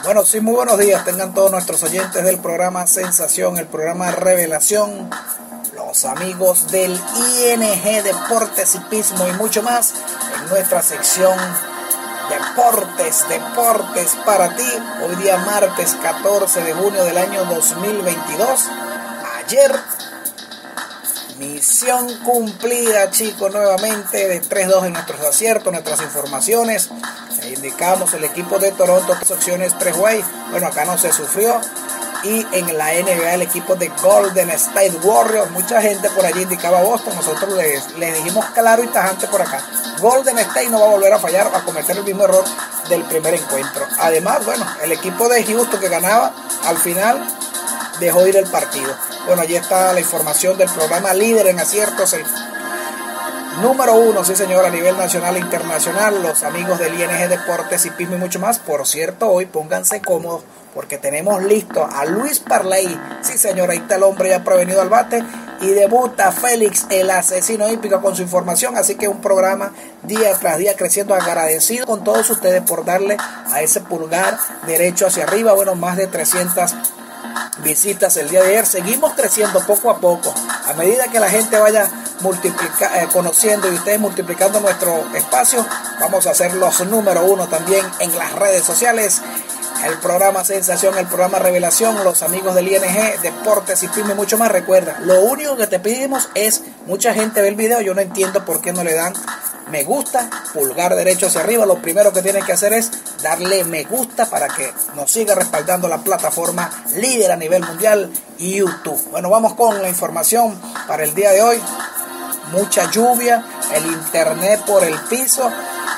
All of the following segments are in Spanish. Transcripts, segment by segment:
Bueno, sí, muy buenos días. Tengan todos nuestros oyentes del programa Sensación, el programa Revelación, los amigos del ING Deportes, Hipismo y mucho más en nuestra sección Deportes para ti. Hoy día martes 14 de junio del año 2022. Ayer, misión cumplida, chicos, nuevamente de 3-2 en nuestros aciertos, nuestras informaciones. Indicamos el equipo de Toronto, 3 opciones, 3 way. Bueno, acá no se sufrió. Y en la NBA el equipo de Golden State Warriors, mucha gente por allí indicaba Boston. Nosotros les dijimos claro y tajante por acá: Golden State no va a volver a fallar, a cometer el mismo error del primer encuentro. Además, bueno, el equipo de Houston, que ganaba al final, dejó ir el partido. Bueno, allí está la información del programa líder en aciertos, el número 1, sí señor, a nivel nacional e internacional, los amigos del ING Deportes, Hipismo y mucho más. Por cierto, hoy pónganse cómodos porque tenemos listo a Luis Parley. Sí señor, ahí está el hombre ya prevenido al bate y debuta Félix, el asesino hípico, con su información. Así que un programa día tras día creciendo, agradecido con todos ustedes por darle a ese pulgar derecho hacia arriba. Bueno, más de 300 visitas el día de ayer. Seguimos creciendo poco a poco, a medida que la gente vaya conociendo y ustedes multiplicando nuestro espacio. Vamos a ser los número 1 también en las redes sociales. El programa Sensación, el programa Revelación, los amigos del ING Deportes, Hipismo y mucho más. Recuerda, lo único que te pedimos es, mucha gente ve el video, yo no entiendo por qué no le dan me gusta, pulgar derecho hacia arriba. Lo primero que tienen que hacer es darle me gusta para que nos siga respaldando la plataforma líder a nivel mundial, YouTube. Bueno, vamos con la información para el día de hoy. Mucha lluvia, el internet por el piso.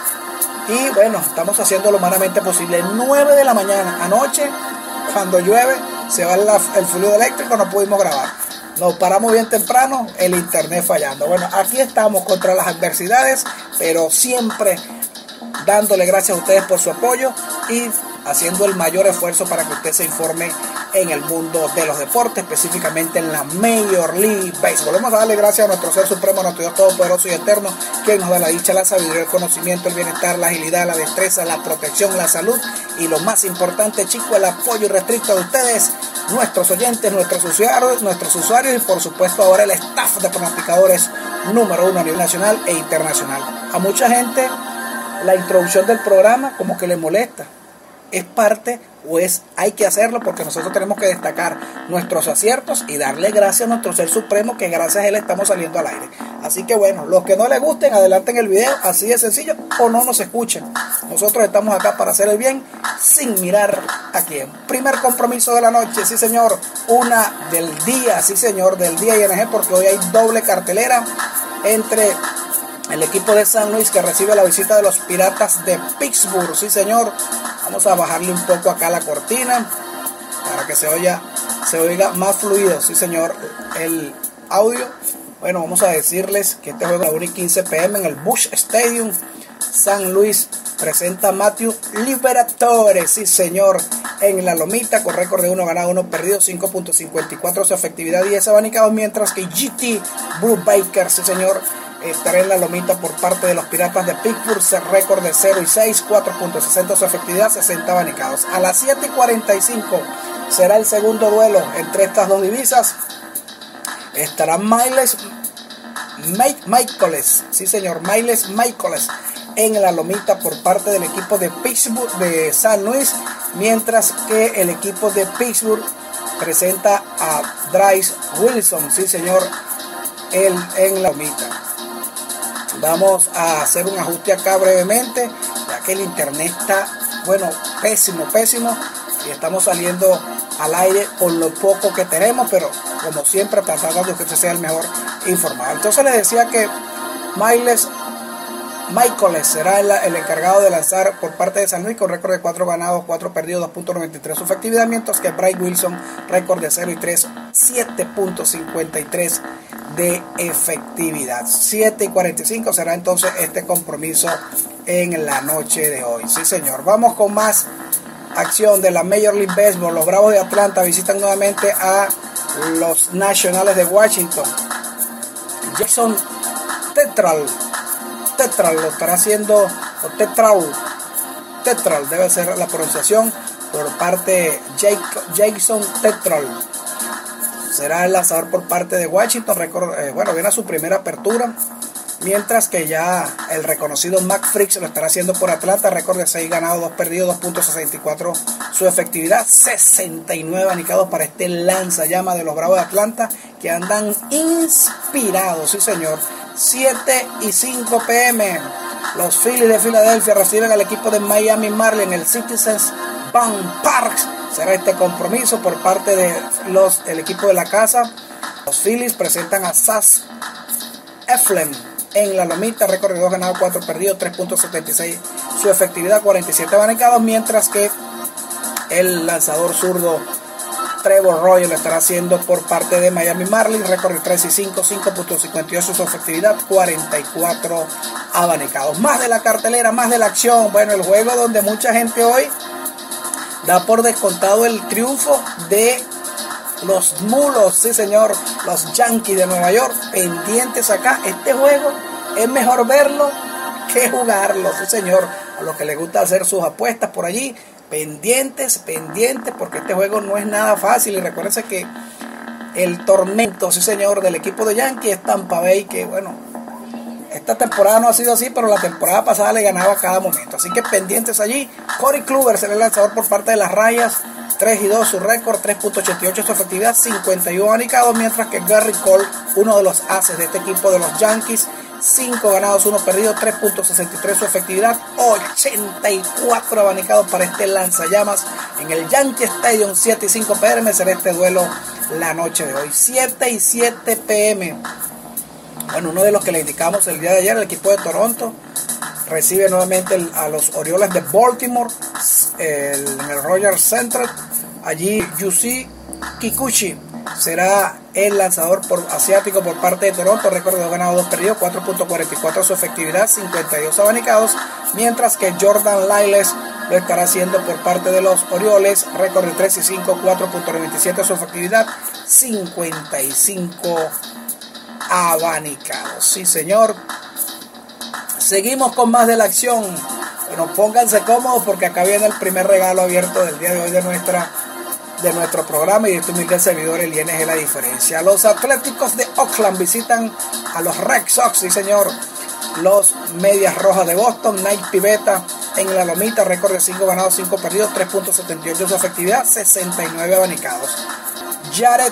Y bueno, estamos haciendo lo humanamente posible. 9 de la mañana, anoche, cuando llueve, se va el fluido eléctrico, no pudimos grabar. Nos paramos bien temprano, el internet fallando. Bueno, aquí estamos contra las adversidades, pero siempre dándole gracias a ustedes por su apoyo y haciendo el mayor esfuerzo para que usted se informe en el mundo de los deportes, específicamente en la Major League Baseball. Vamos a darle gracias a nuestro Ser Supremo, a nuestro Dios Todopoderoso y Eterno, quien nos da la dicha, la sabiduría, el conocimiento, el bienestar, la agilidad, la destreza, la protección, la salud y lo más importante, chicos, el apoyo irrestricto de ustedes, nuestros oyentes, nuestros usuarios y por supuesto ahora el staff de pronosticadores número 1 a nivel nacional e internacional. A mucha gente la introducción del programa como que le molesta. Es parte hay que hacerlo porque nosotros tenemos que destacar nuestros aciertos y darle gracias a nuestro Ser Supremo, que gracias a él estamos saliendo al aire. Así que bueno, los que no les gusten, adelanten el video, así de sencillo, o no nos escuchen. Nosotros estamos acá para hacer el bien sin mirar a quién. Primer compromiso de la noche, sí señor, una del día, sí señor, del día ING, porque hoy hay doble cartelera entre el equipo de San Luis, que recibe la visita de los Piratas de Pittsburgh. Sí señor, vamos a bajarle un poco acá la cortina para que se oiga más fluido, sí señor, el audio. Bueno, vamos a decirles que este juego a las 1:15 p.m. en el Busch Stadium. San Luis presenta a Matthew Liberatore, sí señor, en la lomita, con récord de 1 ganado, 1 perdido, 5.54 su efectividad, 10 abanicados, mientras que GT Brubaker, sí señor, estará en la lomita por parte de los Piratas de Pittsburgh, récord de 0-6, 4.60 su efectividad, 60 abanicados. A las 7:45 será el segundo duelo entre estas dos divisas. Estará Miles Mikolas, sí señor, Miles Mikolas en la lomita por parte del equipo de Pittsburgh de San Luis, mientras que el equipo de Pittsburgh presenta a Bryce Wilson, sí señor, en la lomita. Vamos a hacer un ajuste acá brevemente, ya que el internet está, bueno, pésimo, y estamos saliendo al aire con lo poco que tenemos, pero como siempre tratando de que usted sea el mejor informado. Entonces les decía que Mikolas será el encargado de lanzar por parte de San Luis, con récord de 4 ganados, 4 perdidos, 2.93 su efectividad, mientras que Bryce Wilson, récord de 0-3, 7.53 de efectividad. 7:45 será entonces este compromiso en la noche de hoy. Sí señor, vamos con más acción de la Major League Baseball. Los Bravos de Atlanta visitan nuevamente a los Nacionales de Washington. Jason Tetral lo estará haciendo, o Tetral debe ser la pronunciación, por parte de Jason Tetrol. Será el lanzador por parte de Washington. Viene a su primera apertura. Mientras que ya el reconocido Mac Fricks lo estará haciendo por Atlanta. Récord de 6 ganados, 2 perdidos, 2.64 su efectividad. 69 abanicados para este lanzallamas de los Bravos de Atlanta, que andan inspirados, sí señor. 7:05 p.m. Los Phillies de Filadelfia reciben al equipo de Miami Marlins en el Citizens Bank Park. Será este compromiso por parte de el equipo de la casa. Los Phillies presentan a Zach Eflin en la lomita, récord de 2 ganados, 4 perdidos, 3.76 su efectividad, 47 abanicados, mientras que el lanzador zurdo Trevor Royal lo estará haciendo por parte de Miami Marlins, récord de 3-5, 5.58 su efectividad, 44 abanicados. Más de la cartelera, más de la acción. Bueno, el juego donde mucha gente hoy da por descontado el triunfo de los mulos, sí señor, los Yankees de Nueva York, pendientes acá. Este juego es mejor verlo que jugarlo, sí señor. A los que les gusta hacer sus apuestas por allí, pendientes, porque este juego no es nada fácil. Y recuérdense que el tormento, sí señor, del equipo de Yankees es Tampa Bay, que bueno, esta temporada no ha sido así, pero la temporada pasada le ganaba a cada momento. Así que pendientes allí. Corey Kluber será el lanzador por parte de las Rayas. 3-2 su récord, 3.88 su efectividad, 51 abanicados, mientras que Gary Cole, uno de los ases de este equipo de los Yankees, 5 ganados, 1 perdido, 3.63 su efectividad, 84 abanicados para este lanzallamas en el Yankee Stadium. 7:05 p.m. será este duelo la noche de hoy. 7:07 p.m. Bueno, uno de los que le indicamos el día de ayer, el equipo de Toronto recibe nuevamente a los Orioles de Baltimore en el Rogers Center. Allí Yusei Kikuchi será el lanzador asiático por parte de Toronto, récord de 2 ganados, 2 perdidos, 4.44 su efectividad, 52 abanicados, mientras que Jordan Lyles lo estará haciendo por parte de los Orioles, récord de 3-5, 4.97 su efectividad, 55 abanicados, sí señor. Seguimos con más de la acción. Bueno, pónganse cómodos porque acá viene el primer regalo abierto del día de hoy de nuestro programa y de este humilde servidor, el ING La Diferencia. Los Atléticos de Oakland visitan a los Red Sox, sí señor. Los Medias Rojas de Boston, Nike Pivetta en la lomita, récord de 5 ganados, 5 perdidos, 3.78 su efectividad, 69 abanicados. Jared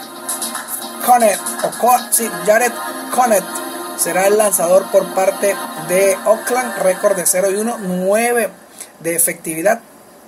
Connet será el lanzador por parte de Oakland, récord de 0-1, 9 de efectividad,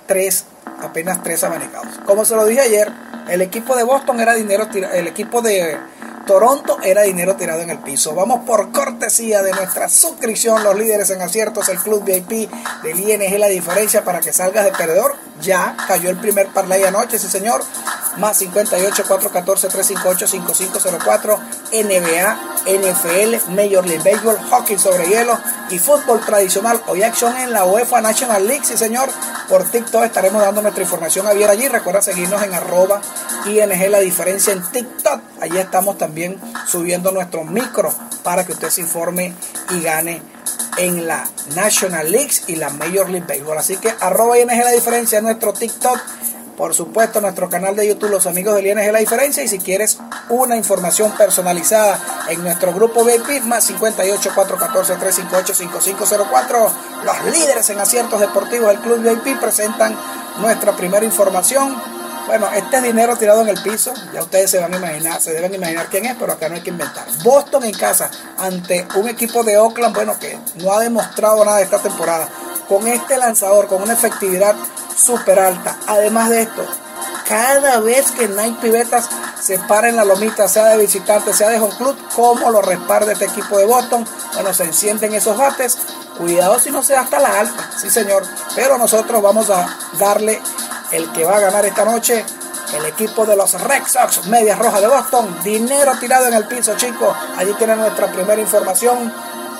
apenas 3 abanicados. Como se lo dije ayer, el equipo de Boston era dinero tirado, el equipo de Toronto era dinero tirado en el piso. Vamos por cortesía de nuestra suscripción, los líderes en aciertos, el Club VIP del ING La Diferencia, para que salgas de perdedor. Ya cayó el primer parlay anoche, sí señor. Más 58 414 358 5504, NBA, NFL, Major League Baseball, hockey sobre hielo y fútbol tradicional. Hoy acción en la UEFA National League, sí señor. Por TikTok estaremos dando nuestra información abierta allí. Recuerda seguirnos en @ING La Diferencia en TikTok. Allí estamos también subiendo nuestro micro para que usted se informe y gane en la National League y la Major League Baseball. Así que @ING La Diferencia en nuestro TikTok. Por supuesto, nuestro canal de YouTube, Los Amigos del ING La Diferencia. Y si quieres una información personalizada en nuestro grupo VIP, más 58 414 358 5504. Los líderes en aciertos deportivos del Club VIP presentan nuestra primera información. Bueno, este es dinero tirado en el piso. Ya ustedes se deben imaginar quién es, pero acá no hay que inventar. Boston en casa ante un equipo de Oakland, bueno, que no ha demostrado nada esta temporada. Con este lanzador, con una efectividad súper alta. Además de esto, cada vez que Nike Pivetta se para en la lomita, sea de visitante, sea de home club, como lo respalda este equipo de Boston, bueno, se encienden esos bates. Cuidado si no se da hasta la alta, sí señor, pero nosotros vamos a darle el que va a ganar esta noche, el equipo de los Red Sox, Medias Rojas de Boston. Dinero tirado en el piso, chicos. Allí tienen nuestra primera información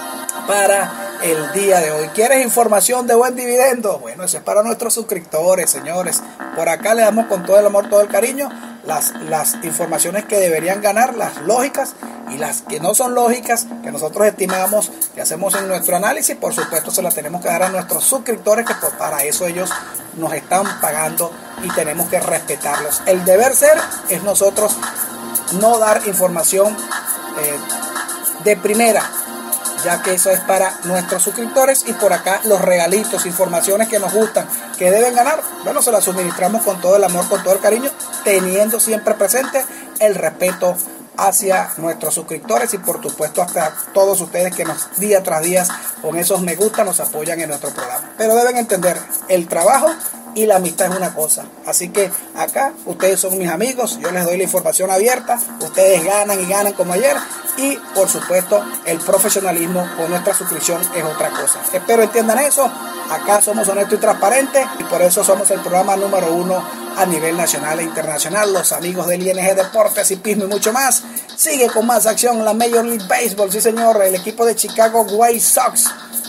para el día de hoy. ¿Quieres información de buen dividendo? Bueno, eso es para nuestros suscriptores, señores. Por acá le damos con todo el amor, todo el cariño, las informaciones que deberían ganar, las lógicas, y las que no son lógicas, que nosotros estimamos, que hacemos en nuestro análisis, por supuesto se las tenemos que dar a nuestros suscriptores, que para eso ellos nos están pagando y tenemos que respetarlos. El deber ser es nosotros no dar información de primera, ya que eso es para nuestros suscriptores, y por acá los regalitos, informaciones que nos gustan, que deben ganar, bueno, se las suministramos con todo el amor, con todo el cariño, teniendo siempre presente el respeto hacia nuestros suscriptores y por supuesto hasta todos ustedes que nos día tras día con esos me gusta nos apoyan en nuestro programa. Pero deben entender, el trabajo y la amistad es una cosa, así que acá ustedes son mis amigos, yo les doy la información abierta, ustedes ganan y ganan como ayer, y por supuesto el profesionalismo con nuestra suscripción es otra cosa. Espero entiendan eso. Acá somos honestos y transparentes y por eso somos el programa número 1 a nivel nacional e internacional. Los amigos del ING Deportes, Hipismo y mucho más. Sigue con más acción la Major League Baseball. Sí señor, el equipo de Chicago White Sox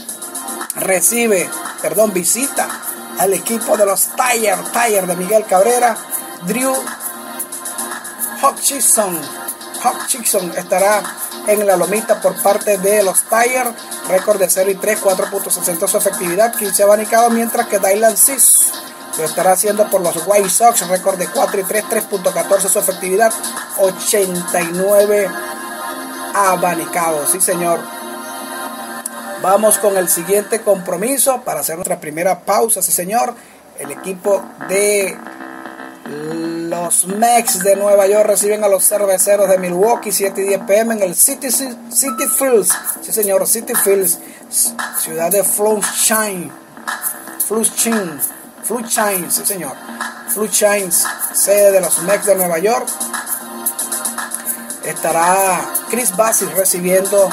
visita al equipo de los Tigers de Miguel Cabrera. Drew Hutchinson estará en la lomita por parte de los Tigers. Récord de 0-3, 4.60 su efectividad, 15 abanicados, mientras que Dylan Cease lo estará haciendo por los White Sox. Récord de 4-3, 3.14 su efectividad, 89 abanicados. Sí señor. Vamos con el siguiente compromiso para hacer nuestra primera pausa. Sí señor. El equipo de los Mets de Nueva York reciben a los Cerveceros de Milwaukee, 7:10 p.m. en el Citi Fields. Sí señor, Citi Fields, ciudad de Flushing, sí señor, Flushing, sede de los Mets de Nueva York. Estará Chris Bassitt recibiendo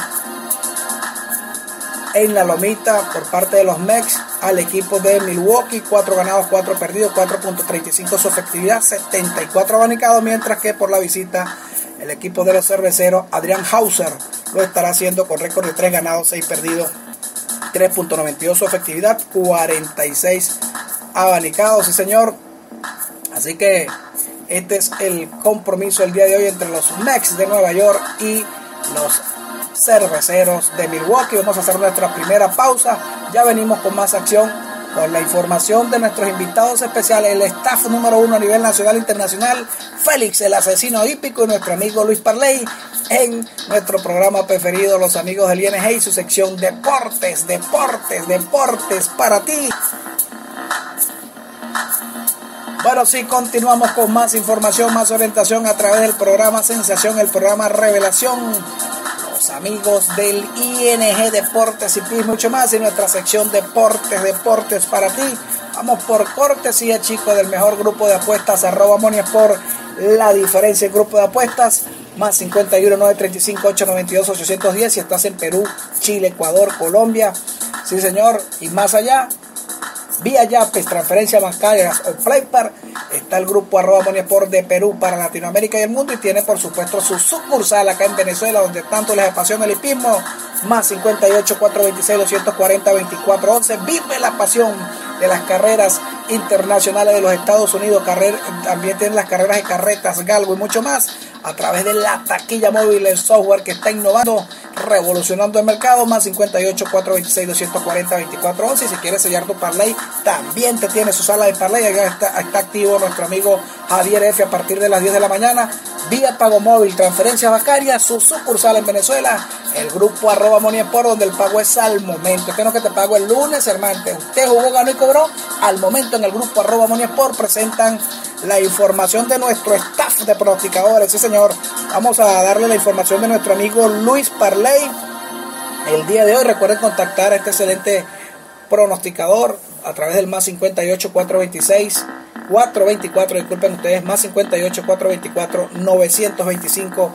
en la lomita por parte de los Mets al equipo de Milwaukee. 4 ganados, 4 perdidos, 4.35 su efectividad, 74 abanicados, mientras que por la visita el equipo de los Cerveceros, Adrian Hauser, lo estará haciendo con récord de 3 ganados, 6 perdidos, 3.92 su efectividad, 46 abanicados. Sí señor. Así que este es el compromiso el día de hoy entre los Mets de Nueva York y los Cerveceros de Milwaukee. Vamos a hacer nuestra primera pausa. Ya venimos con más acción, con la información de nuestros invitados especiales, el staff número 1 a nivel nacional e internacional, Félix el asesino hípico, y nuestro amigo Luis Parley en nuestro programa preferido, los amigos del ING y su sección Deportes para ti. Bueno, sí, continuamos con más información, más orientación a través del programa Sensación, el programa Revelación. Los amigos del ING Deportes y mucho más, y nuestra sección Deportes para ti. Vamos por cortesía, chicos, del mejor grupo de apuestas, @Moniesport, la diferencia en grupo de apuestas, más 51 935 892 810 si estás en Perú, Chile, Ecuador, Colombia, sí señor, y más allá, vía Yapes, transferencias bancarias o PlayPar. Está el grupo @Moniesport de Perú para Latinoamérica y el mundo, y tiene por supuesto su sucursal acá en Venezuela, donde tanto les apasiona el hipismo, más 58 426 240 2411. Vive la pasión de las carreras internacionales de los Estados Unidos. También tienen las carreras de carretas, galgo y mucho más a través de la taquilla móvil, el software que está innovando, revolucionando el mercado, más 58 426 240 2411. Y si quieres sellar tu parlay, también te tiene su sala de parlay. Allá está activo nuestro amigo Javier F. a partir de las 10 de la mañana, vía pago móvil, transferencias bancarias, su sucursal en Venezuela, el grupo @Moniesport, donde el pago es al momento. Que no que te pago el lunes, hermano. Usted jugó, ganó y cobró al momento. En el grupo @Moniesport presentan la información de nuestro staff de pronosticadores. Sí señor, vamos a darle la información de nuestro amigo Luis Parley el día de hoy. Recuerden contactar a este excelente pronosticador a través del más 58 426 424, disculpen ustedes, más 58 424 925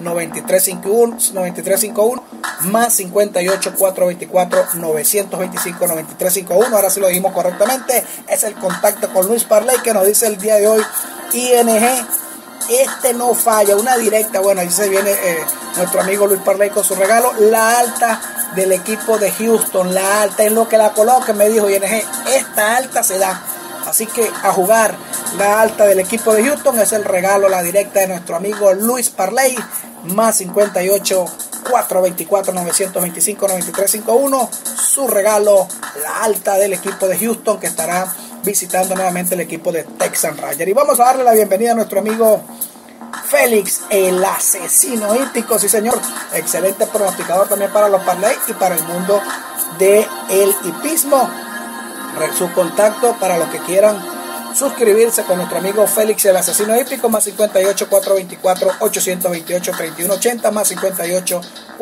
9351, más 58 424 925 9351. Ahora sí lo dijimos correctamente. Es el contacto con Luis Parley, que nos dice el día de hoy ING. Este no falla, una directa. Bueno, ahí se viene nuestro amigo Luis Parley con su regalo, la alta del equipo de Houston. La alta en lo que la coloque, me dijo ING, esta alta se da. Así que a jugar la alta del equipo de Houston. Es el regalo, la directa de nuestro amigo Luis Parley, más 58 424 925 9351. Su regalo, la alta del equipo de Houston, que estará visitando nuevamente el equipo de Texan Rangers. Y vamos a darle la bienvenida a nuestro amigo Félix, el asesino hípico, sí señor, excelente pronosticador también para los parlays y para el mundo del hipismo. Su contacto para los que quieran suscribirse con nuestro amigo Félix, el asesino hípico, más 58 424 828 3180, más 58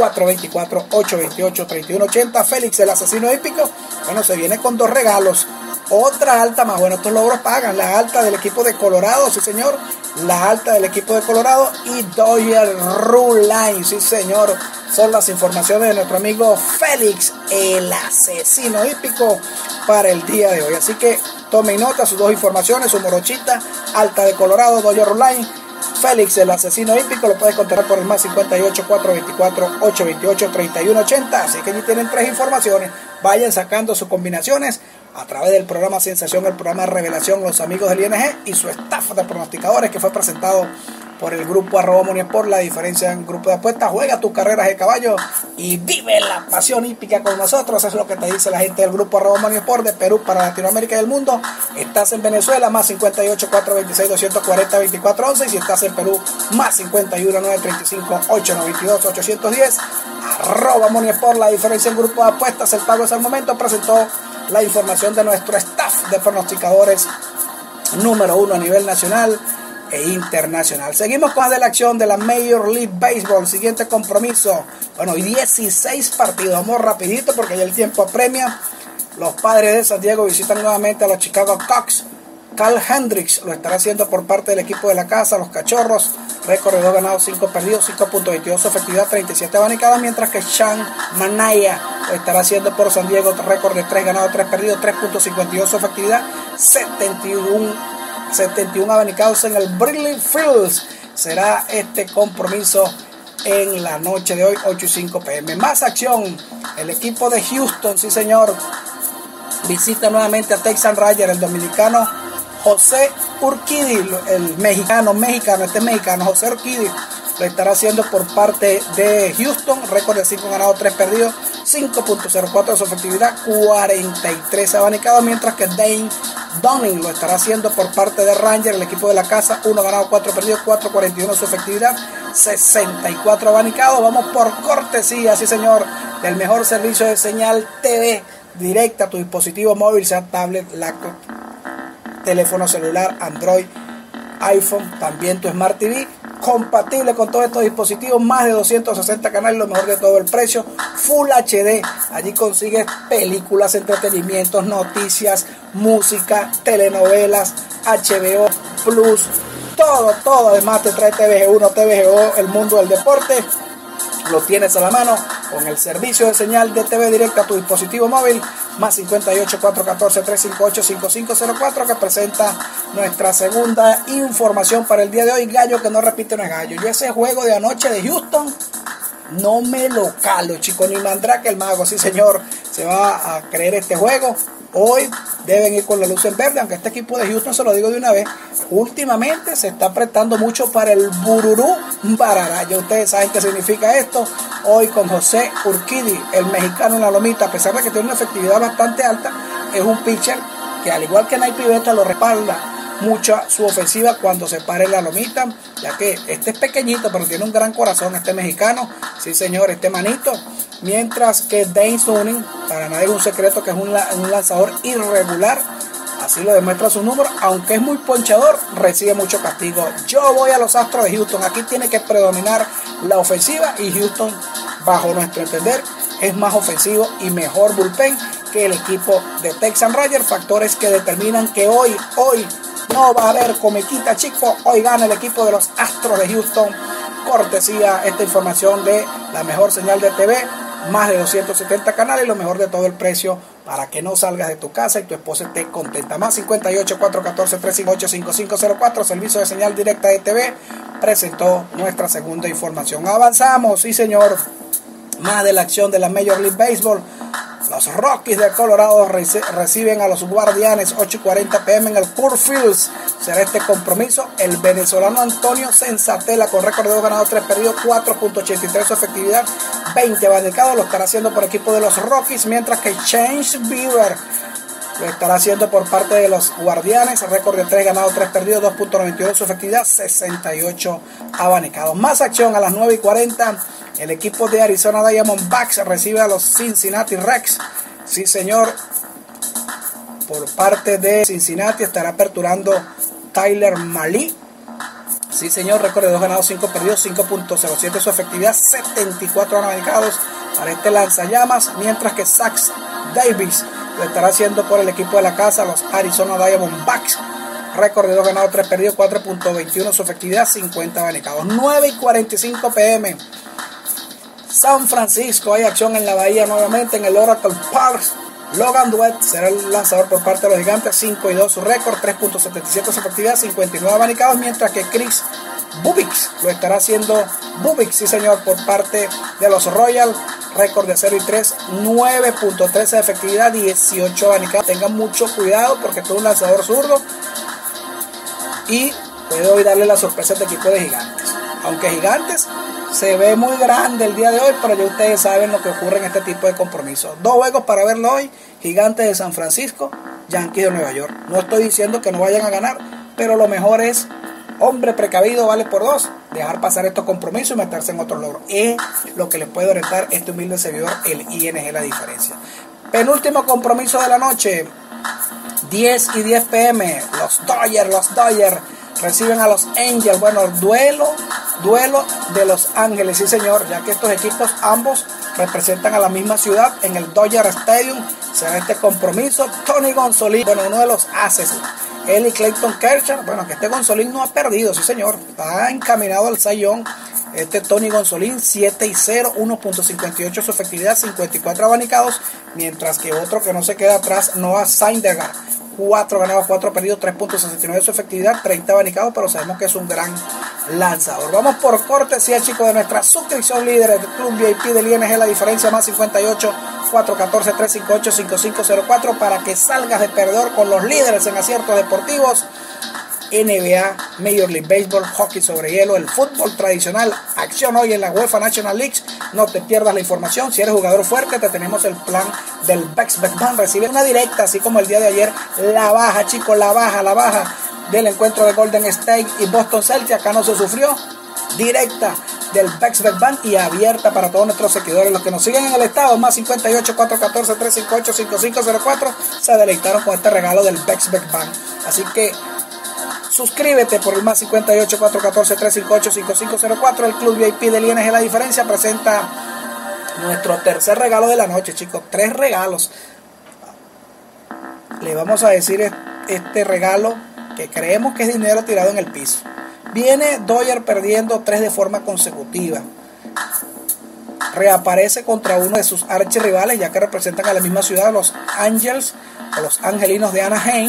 424 828 3180. Félix, el asesino hípico, bueno, se viene con dos regalos. Otra alta más, bueno, estos logros pagan. La alta del equipo de Colorado, sí señor, la alta del equipo de Colorado y Dodger Rule Line, sí señor, son las informaciones de nuestro amigo Félix, el asesino hípico, para el día de hoy. Así que tome nota, sus dos informaciones, su morochita, alta de Colorado, Dodger Rule Line, Félix, el asesino hípico, lo puedes contactar por el más 58 424 828 3180. Así que allí tienen tres informaciones. Vayan sacando sus combinaciones a través del programa Sensación, el programa Revelación, los amigos del ING y su staff de pronosticadores, que fue presentado por el grupo @Monisport. La diferencia en grupo de apuestas: juega tus carreras de caballo y vive la pasión hípica con nosotros. Eso es lo que te dice la gente del grupo @Monisport de Perú para Latinoamérica y el mundo. Estás en Venezuela, más 58 426 240 2411, y si estás en Perú, más 51 935 892 810. @Monisport, la diferencia en grupo de apuestas, el pago es al momento. Presentó la información de nuestro staff de pronosticadores número 1 a nivel nacional e internacional. Seguimos con la acción de la Major League Baseball. Siguiente compromiso. Bueno, hoy 16 partidos. Vamos rapidito porque ya el tiempo apremia. Los Padres de San Diego visitan nuevamente a los Chicago Cubs. Carl Hendricks lo estará haciendo por parte del equipo de la casa, los Cachorros. Récord de 2 ganados, 5 perdidos, 5.22 efectividad, 37 abanicadas, mientras que Sean Manaya lo estará haciendo por San Diego, récord de 3 ganados, 3 perdidos, 3.52 efectividad, 71 abanicados en el Wrigley Fields. Será este compromiso en la noche de hoy, 8:05 p.m. Más acción, el equipo de Houston, sí señor, visita nuevamente a Texan Rangers. El dominicano José Urquidy, el mexicano, José Urquidy, lo estará haciendo por parte de Houston, récord de 5 ganados, 3 perdidos, 5.04 de su efectividad, 43 abanicados, mientras que Dane Dunning lo estará haciendo por parte de Rangers, el equipo de la casa, 1 ganado, 4 perdidos, 4.41 de su efectividad, 64 abanicados. Vamos por cortesía, sí señor, del mejor servicio de señal TV directa a tu dispositivo móvil, sea tablet, laptop, teléfono celular, Android, iPhone, también tu Smart TV, compatible con todos estos dispositivos, más de 260 canales, lo mejor de todo, el precio Full HD. Allí consigues películas, entretenimientos, noticias, música, telenovelas, HBO Plus, todo. Además te trae TVG1, TVGO, el mundo del deporte. Lo tienes a la mano con el servicio de señal de TV directa a tu dispositivo móvil, más 58 414 358 5504, que presenta nuestra segunda información para el día de hoy. Gallo que no repite no es gallo. Yo ese juego de anoche de Houston no me lo calo, chico, ni Mandrake el mago, sí señor, se va a creer este juego. Hoy deben ir con la luz en verde, aunque este equipo de Houston, se lo digo de una vez, últimamente se está prestando mucho para el bururú barará. Ya ustedes saben qué significa esto. Hoy con José Urquidy, el mexicano en la lomita, a pesar de que tiene una efectividad bastante alta, es un pitcher que, al igual que Nay Pivetta, lo respalda mucho su ofensiva cuando se pare la lomita, ya que este es pequeñito pero tiene un gran corazón, este mexicano, sí señor, este manito. Mientras que Dane Dunning, para nadie es un secreto que es un lanzador irregular, así lo demuestra su número, aunque es muy ponchador, recibe mucho castigo. Yo voy a los Astros de Houston. Aquí tiene que predominar la ofensiva, y Houston, bajo nuestro entender, es más ofensivo y mejor bullpen que el equipo de Texan Rangers, factores que determinan que hoy no va a haber comiquita, chicos. Hoy gana el equipo de los Astros de Houston, cortesía esta información de la mejor señal de TV, más de 270 canales, y lo mejor de todo, el precio, para que no salgas de tu casa y tu esposa esté contenta. Más 58 414 358 5504, servicio de señal directa de TV, presentó nuestra segunda información. Avanzamos, sí señor, más de la acción de la Major League Baseball. Los Rockies de Colorado reciben a los Guardianes 8:40 p.m. en el Coors Field. Será este compromiso. El venezolano Antonio Senzatela, con récord de 2 ganados, 3 perdidos, 4.83 su efectividad, 20 abandonados, lo estará haciendo por equipo de los Rockies, mientras que Chance Bieber lo estará haciendo por parte de los Guardianes. Récord de 3 ganados, 3 perdidos, 2.91 su efectividad, 68 abanicados. Más acción a las 9:40. El equipo de Arizona Diamondbacks recibe a los Cincinnati Reds. Sí, señor. Por parte de Cincinnati estará aperturando Tyler Mahle. Sí, señor. Récord de 2 ganados, 5 perdidos, 5.07 su efectividad, 74 abanicados para este lanzallamas. Mientras que Zach Davies lo estará haciendo por el equipo de la casa, los Arizona Diamondbacks. Récord de 2 ganados, 3 perdidos, 4.21 su efectividad, 50 abanicados. 9:45 p.m. San Francisco, hay acción en la Bahía nuevamente en el Oracle Park. Logan Duet será el lanzador por parte de los Gigantes, 5-2 su récord, 3.77 su efectividad, 59 abanicados, mientras que Chris Bubik lo estará haciendo sí señor, por parte de los Royals. Récord de 0-3, 9.13 de efectividad, 18 abanicados. Tengan mucho cuidado porque es un lanzador zurdo y puede hoy darle la sorpresa al equipo de Gigantes. Aunque Gigantes se ve muy grande el día de hoy, pero ya ustedes saben lo que ocurre en este tipo de compromisos. 2 juegos para verlo hoy: Gigantes de San Francisco, Yankees de Nueva York. No estoy diciendo que no vayan a ganar, pero lo mejor es, hombre precavido vale por 2, dejar pasar estos compromisos y meterse en otros logros. Es lo que les puede orientar este humilde servidor, el ING La Diferencia. Penúltimo compromiso de la noche, 10:10 p.m. Los Dodgers reciben a los Angels. Bueno, duelo de Los Ángeles, sí señor, ya que estos equipos ambos representan a la misma ciudad en el Dodger Stadium. Será este compromiso. Tony Gonsolin, bueno, uno de los ases, él y Clayton Kershaw. Bueno, que este Gonsolin no ha perdido, sí señor, está encaminado al Cy Young. Este Tony Gonsolin, 7-0, 1.58 su efectividad, 54 abanicados, mientras que otro que no se queda atrás, Noah Syndergaard, 4 ganados, 4 perdidos, 3.69 su efectividad, 30 abanicados, pero sabemos que es un gran lanzador. Vamos por cortesía, chicos, de nuestra suscripción líder del Club VIP del ING La Diferencia, más 58 414 358 5504, para que salgas de perdedor con los líderes en aciertos deportivos: NBA, Major League Baseball, hockey sobre hielo, el fútbol tradicional, acción hoy en la UEFA National League. No te pierdas la información. Si eres jugador fuerte, te tenemos el plan del Bexbet Bank. Recibe una directa, así como el día de ayer, la baja, chicos, la baja del encuentro de Golden State y Boston Celtics. Acá no se sufrió. Directa del Bexbet Bank y abierta para todos nuestros seguidores. Los que nos siguen en el estado, más 58 414 358 5504, se deleitaron con este regalo del Bexbet Bank. Así que suscríbete por el más 58 414 358 5504. El Club VIP del ING La Diferencia presenta nuestro tercer regalo de la noche, chicos. 3 regalos. Le vamos a decir este regalo que creemos que es dinero tirado en el piso. Viene Dodger perdiendo 3 de forma consecutiva. Reaparece contra uno de sus archirrivales, ya que representan a la misma ciudad, los Angels o los Angelinos de Anaheim.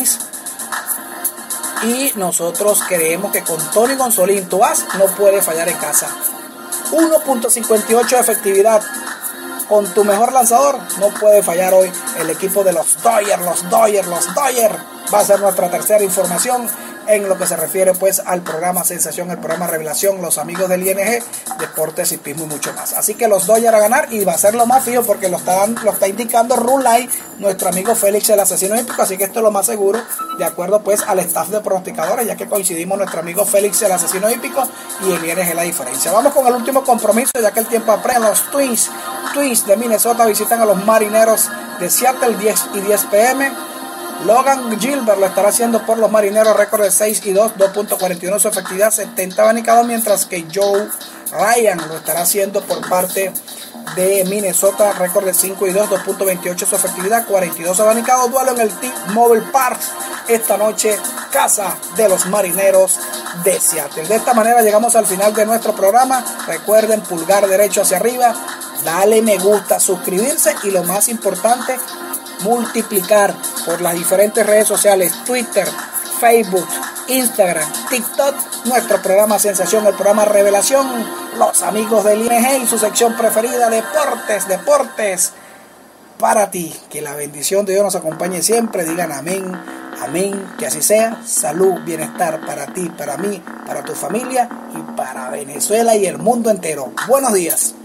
Y nosotros creemos que con Tony Gonsolin, tu as no puede fallar en casa. 1.58 de efectividad. Con tu mejor lanzador no puede fallar hoy el equipo de los Dodgers. Los Dodgers va a ser nuestra tercera información en lo que se refiere pues al programa Sensación, el programa Revelación, los amigos del ING, Deportes, Hipismo y mucho más. Así que los Dodgers a ganar, y va a ser lo más fijo porque lo está indicando Rulay, nuestro amigo Félix el asesino hípico. Así que esto es lo más seguro, de acuerdo pues al staff de pronosticadores, ya que coincidimos nuestro amigo Félix el asesino hípico y el ING La Diferencia. Vamos con el último compromiso, ya que el tiempo apremia. Los Twins de Minnesota visitan a los Marineros de Seattle, 10:10 p.m. Logan Gilbert lo estará haciendo por los Marineros, récord de 6-2, 2.41 su efectividad, 70 abanicados, mientras que Joe Ryan lo estará haciendo por parte de Minnesota, récord de 5-2, 2.28 su efectividad, 42 abanicados. Duelo en el T-Mobile Park esta noche, casa de los Marineros de Seattle. De esta manera llegamos al final de nuestro programa. Recuerden, pulgar derecho hacia arriba, dale me gusta, suscribirse y lo más importante, multiplicar por las diferentes redes sociales, Twitter, Facebook, Instagram, TikTok, nuestro programa Sensación, el programa Revelación, los amigos del ING y su sección preferida, Deportes para ti. Que la bendición de Dios nos acompañe siempre. Digan amén, amén, que así sea. Salud, bienestar para ti, para mí, para tu familia y para Venezuela y el mundo entero. Buenos días.